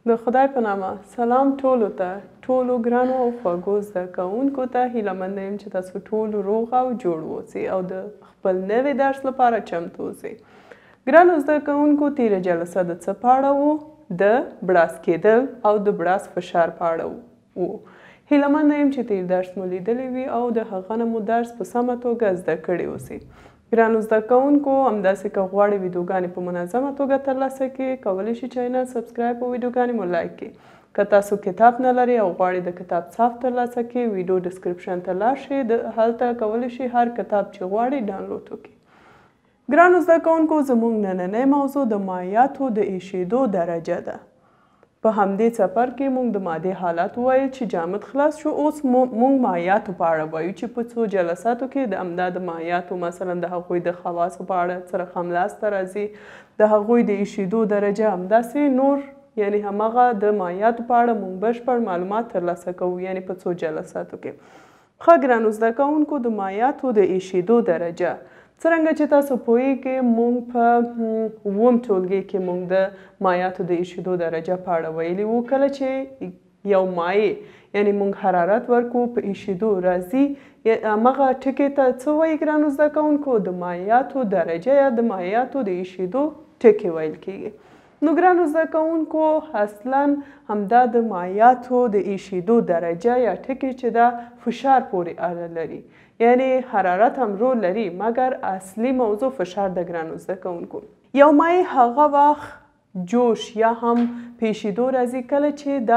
د خدای په نامه سلام ټولو ته، ټولو ګرانو او خوږو زده کوونکو ته هیله مند یم چې تاسو ټول روغ او جوړ اوسئ او د خپل نوي درس لپاره چمتو اوسئ. ګرانو زده کوونکو، تیره جلسه د څه په اړه وو؟ د بړاس کېدل او د بړاس فشار په اړه وو. هیله مند یم چې تیر درس مو لیدلی وي او د هغه نه مو درس په سمه توګه زده کړی اوسئ. ګرانو زده کوونکو، همداسې که غواړئ ویډیوګانې په منظمه توګه ترلاسه کړئ، کولی شئ چینل سبسکرایب او ویډیوګانې مو لایک کړئ. که تاسو کتاب نه لرئ او غواړئ د کتاب صاف ترلاسه کړئ، ویډیو ډسکرپشن ته لاړ شئ، هلته کولی شئ هر کتاب چې غواړئ ډاونلوډ وکړئ. ګرانو زده کوونکو، زموږ نننۍ موضوع د مایعاتو د ایشېدو درجه ده. په همدې څپر کې موږ د مادې حالت وویل چې جامد خلاص شو. اوس موږ مایعاتو په اړه وایو چې په څو جلساتو کې د همدا د مایعاتو مثلا د هغوی د خواصو په اړه څه رقم لاسته راځي، د هغوی د ایشېدو درجه، همداسې نور یعنی هماغه د مایعاتو په اړه موږ بشپړ معلومات ترلاسه کوو، یعنی په څو جلساتو کې. ښه ګرانو زده کوونکو، د مایعاتو د ایشېدو درجه څرنګه چې تاسو پوهیږئ، موږ په اووم ټولګي کې موږ د مایعاتو د ایشېدو درجه په اړه ویلي وو. کله چې یو مایع یعنی موږ حرارت ورکوو، په ایشېدو راځي، هماغه ټکي ته څه وایي ګرانو زده کوونکو؟ د مایعاتو درجه یا د مایعاتو د ایشېدو ټکي ویل کیږي. نو ګرانو زده کوونکو، اصلا همدا د مایعاتو د ایشېدو درجه یا ټکي چې دا فشار پورې اړه لري، یعنی حرارت هم رول لري، مګر اصلي موضوع فشار ده. ګرانو زده کوونکو، یو مایع هغه وخت جوش یا هم په ایشېدو راځي کله چې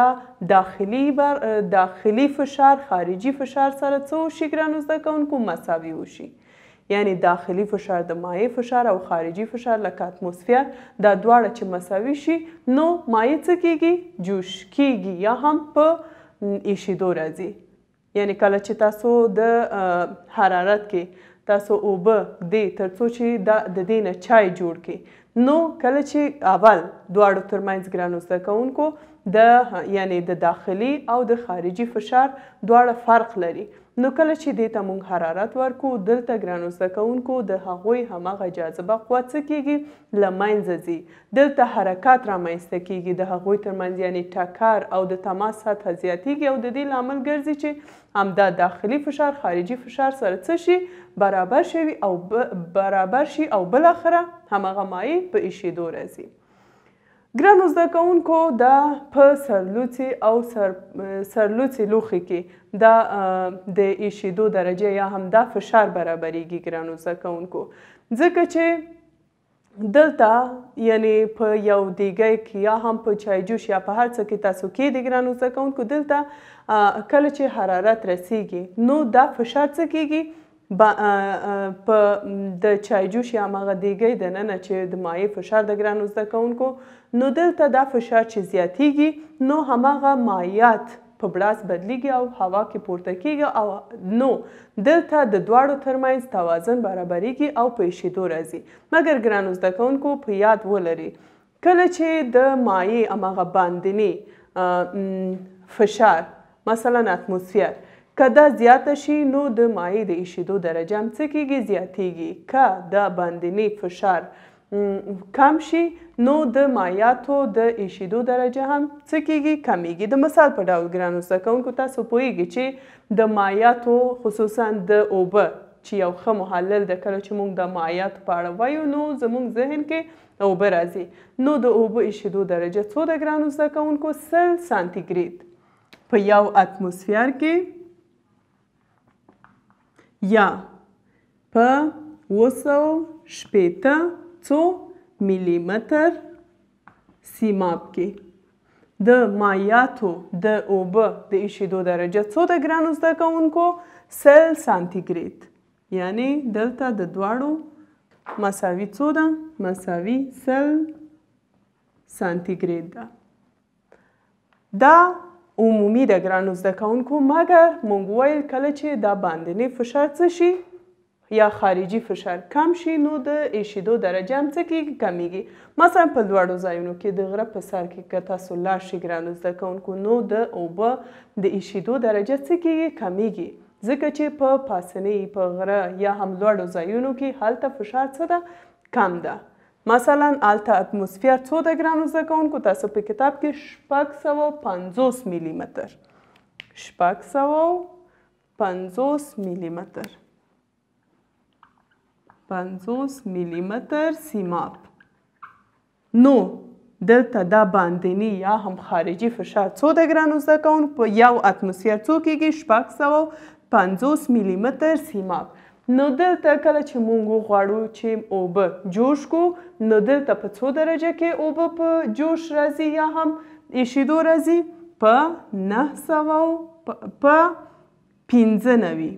دا داخلي فشار خارجي فشار سره څه وشي ګرانو زده کوونکو؟ مساوي وشي. یعنی داخلي فشار د مایع فشار او خارجي فشار لکه اتمسفیر، دا دواړه چې مساوي شي نو مایع څه کیږي؟ جوش کیږي یا هم په ایشېدو راځي. یعنی کله چې تاسو د حرارت کې تاسو اوبه ږدئ تر څو چې د دې نه چای جوړ کړي، نو کله چې اول دواړو ترمنځ ګرانو زده کوونکو یعنی د داخلي او د خارجي فشار دواړه فرق لري، نو کله چې دې ته موږ حرارت ورکو، دلته ګرانو زده کوونکو د هغوی هماغه جاذبه قوه څه کیږي؟ له منځه ځي. دلته حرکات رامنځته کیږي د هغوی ترمنځ، یعنی ټکر او د تماس سطحه زیاتیږي او د دې لامل ګرځي چې همدا داخلي فشار خارجي فشار سره څه شي؟ برابر شي او بالاخره هماغه مایع په ایشېدو راځي. ګرانو زده کوونکو، دا په سرلوڅي او سرلوڅي لوښي کې دا د ایشېدو درجه یا هم دا فشار برابریږي ګرانو زده کوونکو، ځکه چې دلته یعنی په یو دیګی کې یا هم په چایجوش یا په هر څه کې تاسو کېږدئ ګرانو زده کوونکو، دلته کله چې حرارت رسیږي نو دا فشار څه کېږي؟ په د چایجوش یا هماغه دیګی دننه چې د مایع فشار د ګرانو زده کوونکو، نو دلته دا فشار چې زیاتیږي نو هماغه مایعات په بړاس بدلیږي او هوا کې پورته کیږي او نو دلته د دواړو ترمنځ توازن برابریږي او په ایشېدو راځي. مګر ګرانو زده کوونکو، په یاد ولرئ کله چې د مایع هماغه باندنی فشار مثلا اتمسفیر که دا زیاته شي نو د مایع د ایشېدو درجه هم څه کیږي؟ زیاتیږي. که دا باندنی فشار کم شي نو د مایعاتو د ایشېدو درجه هم څه کیږي؟ کمیږي. د مثال په ډول ګرانو زده کوونکو، تاسو پوهیږئ چې د مایعاتو خصوصا د اوبه چې یو ښه محلل ده، کله چې موږ د مایعاتو په اړه وایو نو زموږ ذهن کې اوبه راځي، نو د اوبه ایشېدو درجه څو ده ګرانو زده کوونکو؟ 100 سانتیګریډ په یو اتمسفیر کې یا په 260 څو میلی متر سیماب کې د مایعاتو د اوبه د ایشېدو درجه څو ده ګرانو زده کوونکو؟ 100 سانتیګریډ. یعنی دلته د دواړو مساوي څو ده؟ مساوي 100 سانتیګریډ ده. دا عمومي ده ګرانو زده کوونکو، مګر موږ ویل کله چې دا باندنی فشار څه شي یا خارجي فشار کم شي نو د ایشېدو درجه هم څه کیږي؟ کمیږي. مثلا په لوړو ځایونو کې د غره په سر کې که تاسو لاړ شئ ګرانو زده کوونکو، نو د اوبه د ایشېدو درجه څه کیږي؟ کمیږي، ځکه چې په پاسنۍ په غره یا هم لوړو ځایونو کې هلته فشار څه ده؟ کم ده. مثلا هلته اتموسفیر څو ده ګرانو زده کوونکو؟ تاسو په کتاب کې 650 میلی متر 650 میلی متر 50 میلی متر سیماب. نو دلته دا باندنی یا هم خارجي فشار څو ده ګرانو زده کوونکو؟ په یو اتموسفیر څو کېږي؟ 650 میلی متر سیماب. نو دلته کله چې موږ وغواړو چې اوبه جوش کو، نو دلته په څو درجه کې اوبه په جوش راځي یا هم ایشیدو راځي؟ په 95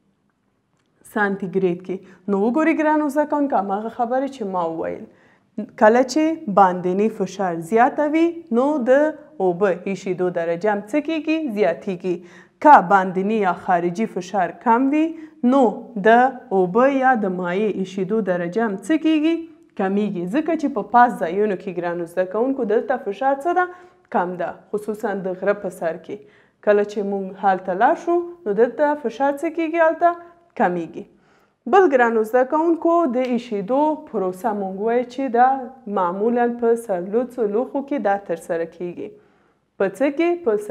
سانتیګریډ کې. نو وګورئ ګرانو زده کوونکو هماغه خبرې چې ما وویل، کله چې باندنی فشار زیاته وي نو د اوبه ایشیدو درجه هم څه کېږي؟ زیاتېږي. که باندنی یا خارجي فشار کم وي نو د اوبه یا د مایع ایشیدو درجه هم څه کېږي؟ کمیږي. ځکه چې په پاس ځایونو کې ګرانو زده کوونکو دلته فشار څه ده؟ کم ده، خصوصا د غره په سر کې. کله چې موږ هلته لاړ شو نو دلته فشار څه کېږي؟ هلته کمیږي. بل ګرانو زده کوونکو د ایشیدو پروسه موږ وایو چې دا معمولا په سرلوڅو لوښو کې دا ترسره کېږي. په څه کې؟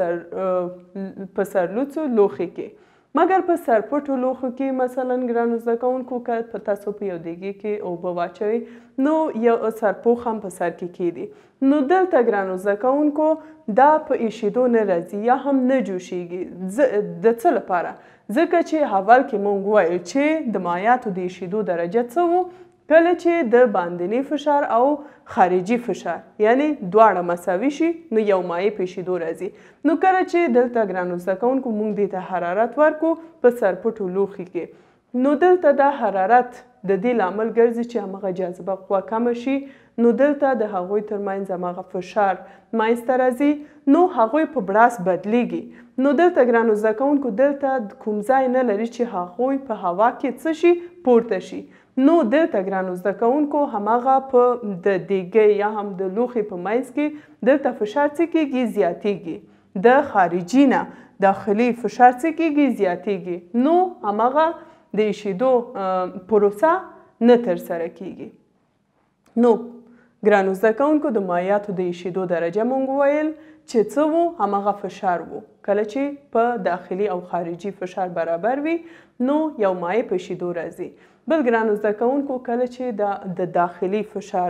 په سرلوڅو لوښي کې. مګر په سرپټو لوښو کې مثلا ګرانو زده کوونکو که تاسو په یو دیګي کې اوبه واچوئ نو یو سرپوښ هم په سر کې کیږي. نو دلته ګرانو زده کوونکو دا په ایشیدو نه راځي یا هم نه جوشیږي. د څه لپاره؟ ځکه چې اول کې موږ وایو چې د مایعاتو د ایشیدو درجه څه وو؟ کله چې د باندنی فشار او خارجي فشار یعنی دواړه مساوي شي نو یو مایع په ایشیدو راځي. نو کله چې دلته ګرانو زده کوونکو موږ دې ته حرارت ورکو په سرپټو لوښي کې، نو دلته دا حرارت د دې لامل ګرځي چې همغه جاذبه قوه کمه شي، نو دلته د هغوی ترمنځ همغه فشار منځته راځي، نو هغوی په بړاس بدلیږي. نو دلته ګرانو زده کوونکو دلته کوم ځای نه لري چې هغوی په هوا کې څه شي؟ پورته شي. نو دلته ګرانو زده کوونکو همغه په د دیګۍ یا هم د لوښي په منځ کې دلته فشار څه کېږي؟ زیاتېږي. د خارجي نه داخلي فشار څه کېږي؟ زیاتېږي. نو همغه د ایشیدو پروسه نه ترسره کېږي. نو ګرانو زده کوونکو د مایعاتو د ایشیدو درجه موږ وویل چې څه وو؟ همغه فشار وو. کله چې په داخلي او خارجي فشار برابر وي نو یو مایع په ایشیدو راځي. بل ګرانو زده کوونکو کله چې د داخلي فشار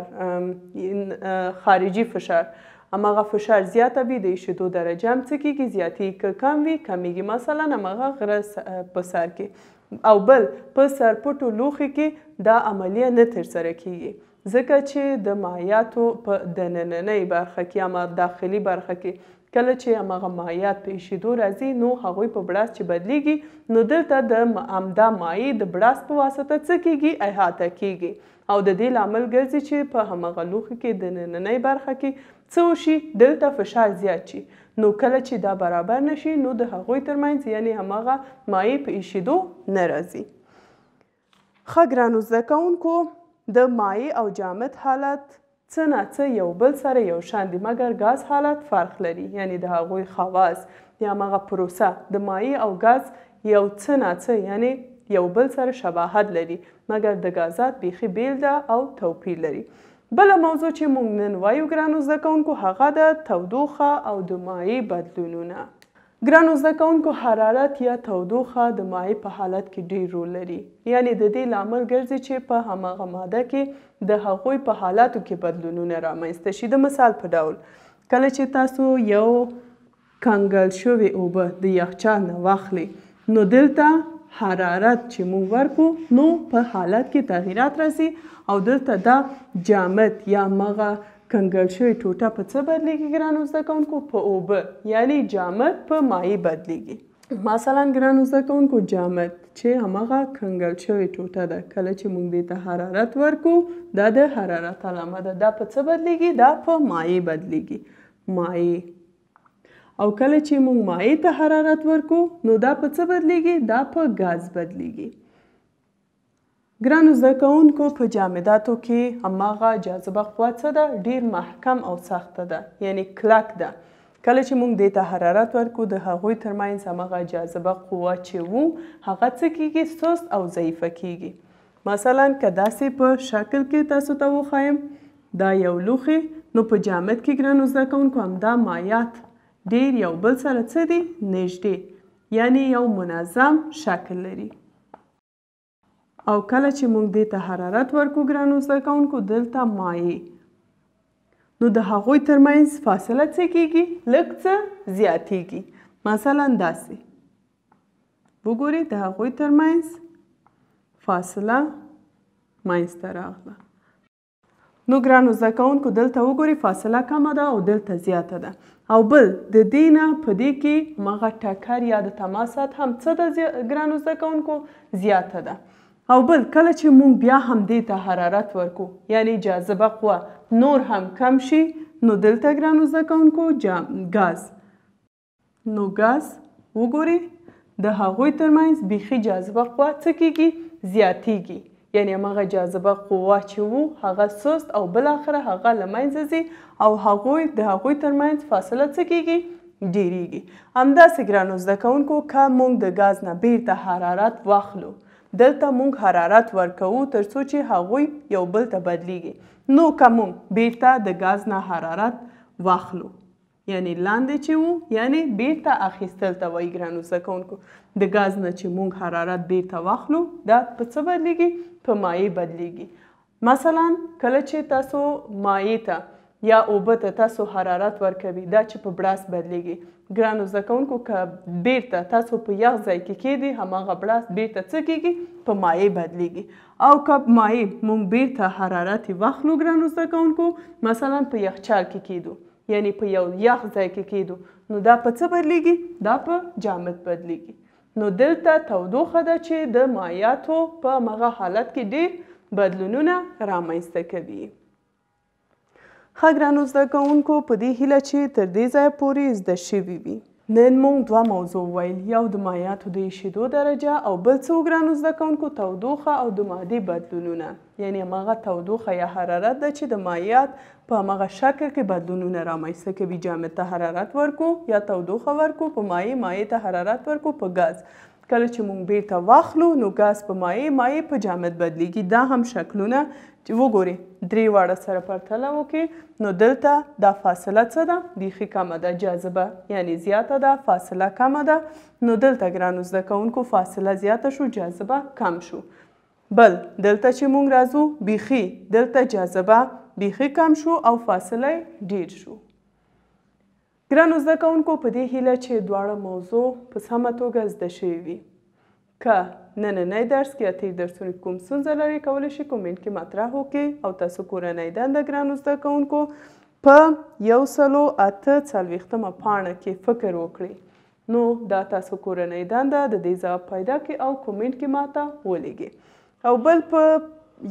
خارجي فشار همغه فشار زیاته وي د ایشیدو درجه هم څه کېږي؟ زیاتېږي. که کم وي کمیږي. مثلا همغه غره په سر کې او بل په سرپټو لوښي کې دا عملیه نه ترسره کېږي. ځکه چې د مایعاتو په دنننۍ برخه کې یا داخلي برخه کې کله چې همغه مایعات په ایشیدو راځي نو هغوی په بړاس چې بدلیږي نو دلته د همدا مایع د بړاس په واسطه څه کېږي؟ احاطه کېږي او د دې لامل ګرځي چې په همغه لوښي کې د دننۍ برخه کې څه وشي؟ دلته فشار زیات شي. نو کله چې دا برابر نشي نو د هغوی ترمنځ یعنې همغه مایع په ایشیدو نه راځي. ښه ګرانو زده کوونکو د مایع او جامد حالت څه نه څه یو بل سره یو شان دي، مګر ګاز حالت فرق لري. یعنی د هغوی خواص یا همغه پروسه د مایع او ګاز یو څه نه څه یعنی یو بل سره شباهت لري، مګر د ګازات بیخي بیل ده او توپیر لري. بله موضوع چې موږ نن وایو ګرانو زده کوونکو هغه د تودوخه او د مایع بدلونونه. ګرانو زده کوونکو حرارت یا تودوخه د مایع په حالت کې ډیر رول لري. یعنی د دې لامل ګرځي چې په همغه ماده کې د هغوی په حالاتو کې بدلونونه رامنځته شي. د مثال په ډول کله چې تاسو یو کنګل شوې اوبه د یخچال نه واخلئ نو دلته حرارت چې موږ ورکو نو په حالت کې تغییرات راځي او دلته دا جامد یا همغه کنګل شوې ټوټه په څه بدلیږي ګرانو زده کوونکو؟ په اوبه. یعنی جامد په مایع بدلیږي. مثلا ګرانو زده کوونکو جامد چې همغه کنګل شوې ټوټه ده کله چې موږ دې ته حرارت ورکو دا د حرارت علامه ده. دا په څه بدلیږي؟ دا په مایع بدلیږي. مایع. او کله چې موږ مایع ته حرارت ورکو نو دا په څه بدلیږي؟ دا په ګاز بدلیږي. ګرانو زده کوونکو په جامداتو کې هماغه جاذبه قوه څه ده؟ ډیر محکم او سخته ده، یعنی کلک ده. کله چې موږ دې ته حرارت ورکو د هغوی ترمنځ هماغه جاذبه قوه چې وو هغه څه کېږي؟ سست او ضعیفه کېږي. مثلا که داسې په شکل کې تاسو ته وښایم دا یو لوښی. نو په جامد کې ګرانو زده کوونکو همدا مایات ډیر یو بل سره څه دي؟ نږدې، یعنی یو منظم شکل لري. او کله چې موږ دې ته حرارت ورکو ګرانو زده کوونکو، دلته مایع، نو د هغوی ترمنځ فاصله څه کیږي؟ لږ څه زیاتیږي. مثلا داسې وګورئ، د هغوی ترمنځ فاصله منځته راغله. نو ګرانو زده کوونکو دلته وګورئ فاصله کمه ده او دلته زیاته ده. او بل د دې نه په دې کې هماغه ټکر یا د تماسات هم څه ده ګرانو زده کوونکو؟ زیاته ده. او بل کله چې موږ بیا هم دې ته حرارت ورکو، یعنی جاذبه قوه نور هم کم شي، نو دلته ګرانو زده کوونکو ګاز، نو ګاز وګورئ د هغوی ترمنځ بیخي جاذبه قوه څه کیږي؟ زیاتیږي. یعنی هماغه جاذبه قوه چې وو هغه سست او بالاخره هغه له منځه ځي او د هغوی ترمنځ فاصله څه کیږي؟ ډیریږي. همداسې ګرانو زده کوونکو که موږ د ګاز نه بیرته حرارت واخلو، دلته موږ حرارت ورکوو تر څو چې هغوی یو بل ته بدلیږي. نو که موږ بیرته د ګاز نه حرارت واخلو، یعنی لاندې چې وو، یعنی بیرته اخیستل ته وایي ګرانو زده کوونکو. د ګاز نه چې موږ حرارت بیرته واخلو، دا په څه بدلیږي؟ په مایع بدلیږي. مثلا کله چې تاسو مایع ته یا اوبه ته تاسو حرارت ورکوي، دا چې په بړاس بدلیږي. ګرانو زده کوونکو که بیرته تاسو په یخ ځای کې کیږدئ، هماغه بړاس بیرته څه کیږي؟ په مایع بدلیږي. او که مایع موږ بیرته حرارت واخلو ګرانو زده کوونکو، مثلا په یخچال کې کیدو، یعنی په یو یخ ځای کې کیدو، نو دا په څه بدلیږي؟ دا په جامد بدلیږي. نو دلته تودوخه ده چې د مایعاتو په هماغه حالت کې ډیر بدلونونه رامنځته کوي. ښه ګرانو زده کوونکو، په دې هیله چې تر دې ځایه پورې زده شوي وي. نن موږ دوه موضوع ویل، یو د مایعاتو د ایشېدو درجه او بل څه ګرانو زده کوونکو؟ تودوخه او د مادې بدلونونه، یعنی هماغه تودوخه یا حرارت ده چې د مایعات په هماغه شکل کې بدلونونه رامنځته کوي. جامد ته حرارت ورکو یا تودوخه ورکو په مایع، مایع ته حرارت ورکو په ګاز. کله چې موږ بیرته واخلو، نو ګاز په مایع، مایع په جامد بدلیږي. دا هم شکلونه چې وګورئ درې واړه سره پرتله وکړي، نو دلته دا فاصله څه ده؟ بیخي کمه ده. جاذبه یعنی زیاته ده، فاصله کمه ده. نو دلته ګرانو زده کوونکو فاصله زیاته شو، جاذبه کم شو. بل دلته چې موږ راځو، بیخي دلته جاذبه بیخي کم شو او فاصله ډیر شو. ګرانو زده کوونکو، په دې هیله چې دواړه موضوع په سمه توګه زده شوي وي. که نننی درس کې یا تیر درسونو کې کوم ستونزه لرئ، کولی شئ کومنټ کې مطرح وکړئ او تاسو کورنۍ دنده ګرانو زده کوونکو په 148 پاڼه کې فکر وکړئ. نو دا تاسو کورنۍ دنده د دې ځواب پیدا کړئ او کومنټ کې ماته ولیږئ. او بل په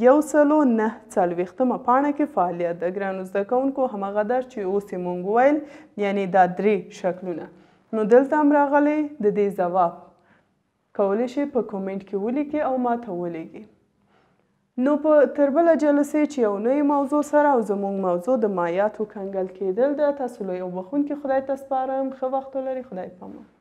149 پاڼه کې فعالیت د ګرانو زده کوونکو هماغه درس چې اوس یې موږ ویل، یعنی دا درې شکلونه، نو دلته هم راغلی. د دې ځواب کولی شئ په کومنټ کې ولیکئ او ماته ولیږئ. نو په تر بله جلسې چې یو نوې موضوع سره، او زموږ موضوع د مایعاتو کنګل کیدل ده، تاسو له یو بخښونکي خدای ته سپارم. ښه وخت ولرئ. خدای پامان.